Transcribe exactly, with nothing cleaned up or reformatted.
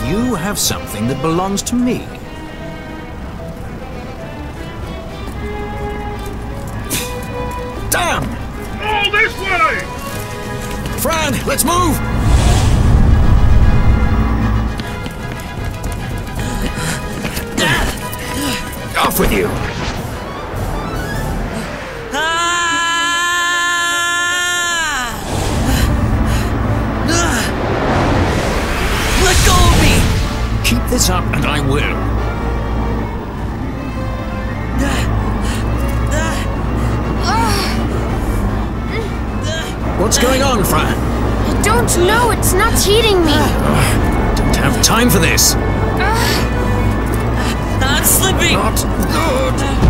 You have something that belongs to me. Damn! All this way! Fran, let's move! Off with you! Let go of me! Keep this up and I will. What's going on, Fran? I don't know, it's not heating me. Uh, don't have time for this. I'm slipping! Not good.